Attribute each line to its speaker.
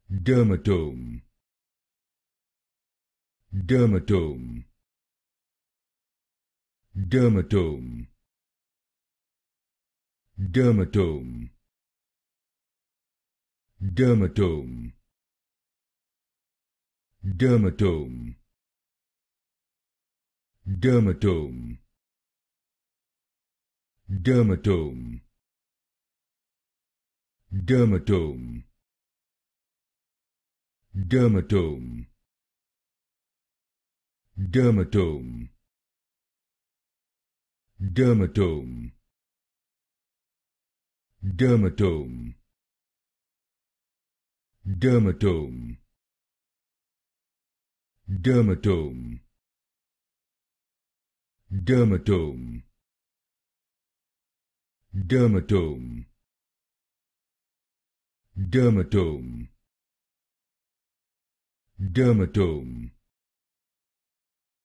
Speaker 1: Dermatome. Dermatome. Dermatome. Dermatome. Dermatome. Dermatome. Dermatome. Dermatome. Dermatome. Dermatome. Dermatome. Dermatome. Dermatome. Dermatome. Dermatome. Dermatome. Dermatome. Dermatome. Dermatome.